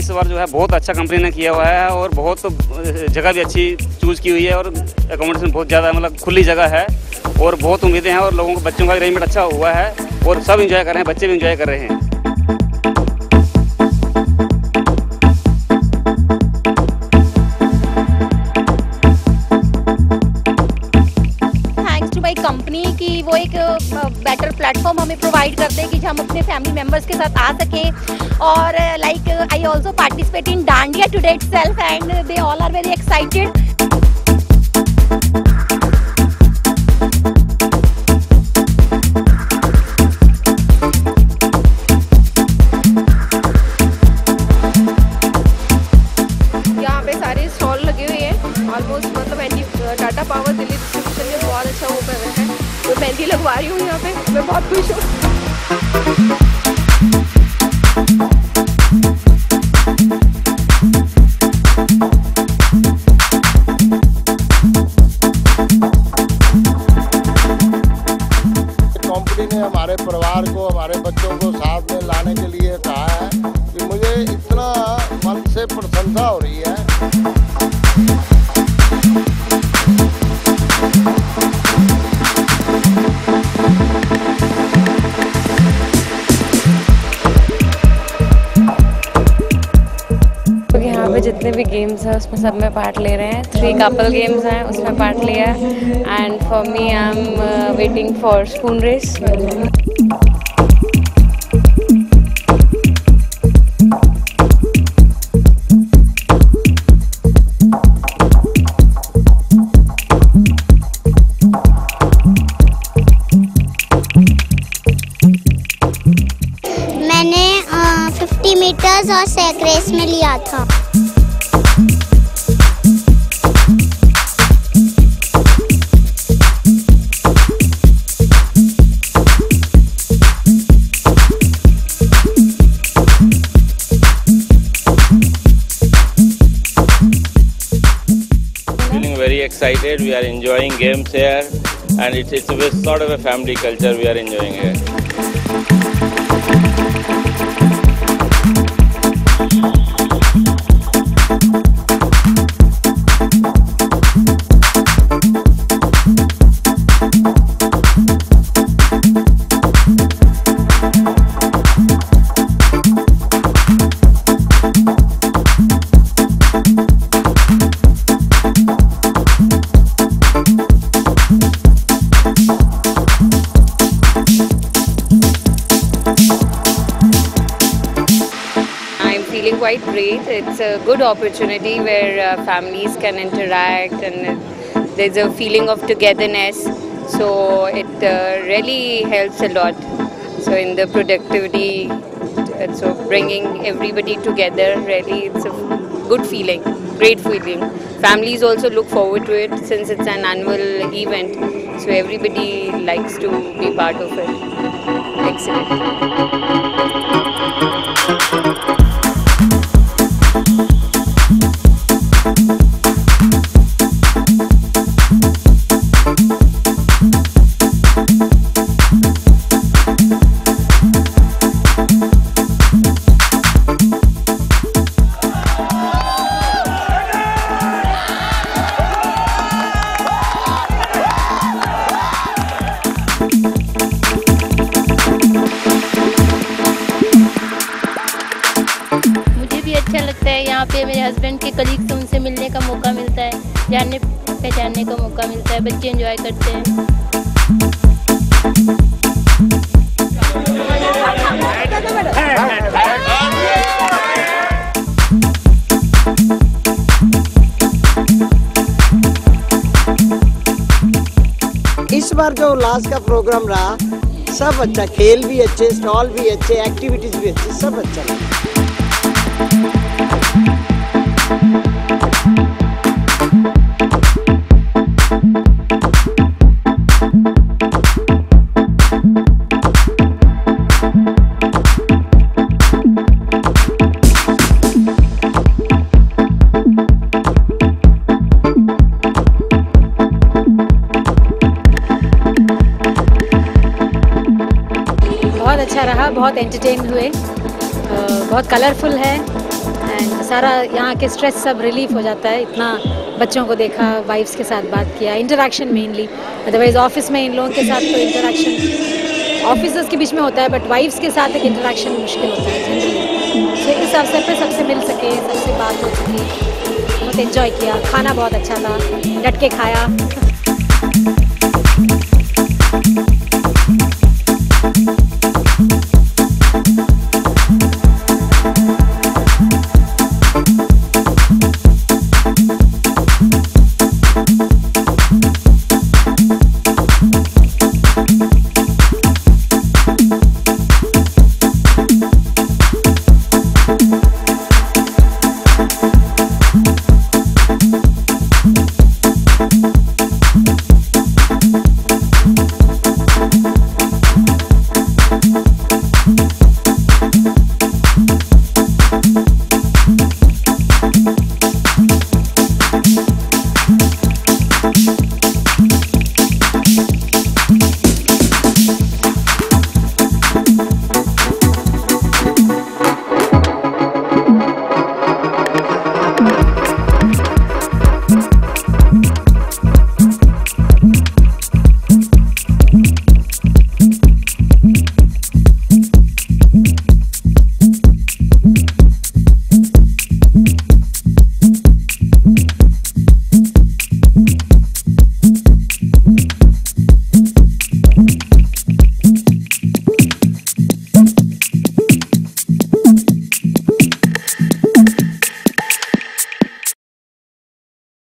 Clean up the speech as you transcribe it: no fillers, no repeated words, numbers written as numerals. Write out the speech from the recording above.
इस बार जो है बहुत अच्छा कंपनी ने किया हुआ है और बहुत जगह भी अच्छी चूज़ की हुई है और एकोमोडेशन बहुत ज़्यादा मतलब खुली जगह है और बहुत उम्मीदें हैं और लोगों को बच्चों का अरेंजमेंट अच्छा हुआ है और सब इंजॉय कर रहे हैं, बच्चे भी इंजॉय कर रहे हैं। कंपनी की वो एक बेटर प्लेटफॉर्म हमें प्रोवाइड करते हैं कि हम अपने फैमिली मेंबर्स के साथ आ सकें और like I also participate in dandiya today itself and they all are very excited. यहाँ पे सारे स्टॉल लगे हुए हैं ऑलमोस्ट, मतलब टाटा पावर दिल्ली डिस्ट्रीब्यूशन ने बहुत अच्छा वो कर रहे हैं। तो मेहंदी लगवा रही हूँ यहाँ पे, मैं बहुत खुश हूँ। कंपनी ने हमारे परिवार को, हमारे बच्चों को साथ में लाने के लिए कहा है कि मुझे इतना मन से प्रसन्नता हो रही है। यहाँ पे जितने भी गेम्स हैं उसमें सब में पार्ट ले रहे हैं। 3 कपल गेम्स हैं उसमें पार्ट लिया and for me I am waiting for spoon race. मैंने 50 मीटर्स और सैक रेस में लिया था। Feeling very excited. We are enjoying games here, and it's a sort of a family culture we are enjoying here. Feeling quite great. It's a good opportunity where families can interact and there's a feeling of togetherness. So it really helps a lot. So in the productivity, so bringing everybody together, really it's a good feeling, great feeling. Families also look forward to it since it's an annual event. So everybody likes to be part of it. Excellent. अच्छा लगता है। यहाँ पे मेरे husband के colleague से उनसे मिलने का मौका मिलता है, जानने पहचानने का मौका मिलता है, बच्चे एंजॉय करते हैं। इस बार जो उल्लास का प्रोग्राम रहा सब अच्छा, खेल भी अच्छे, स्टॉल भी अच्छे, एक्टिविटीज भी अच्छी, सब अच्छा लगा। बहुत अच्छा रहा, बहुत एंटरटेन हुए, बहुत कलरफुल है एंड सारा यहाँ के स्ट्रेस सब रिलीफ हो जाता है। इतना बच्चों को देखा, वाइफ्स के साथ बात किया, इंटरेक्शन मेनली। अदरवाइज ऑफिस में इन लोगों के साथ तो इंटरेक्शन ऑफिसर्स के बीच में होता है, बट वाइफ्स के साथ एक इंटरेक्शन मुश्किल होता है जनरली। तो इस अवसर पे सबसे मिल सके, सबसे बात हो सके, बहुत एंजॉय किया। खाना बहुत अच्छा था, डट के खाया।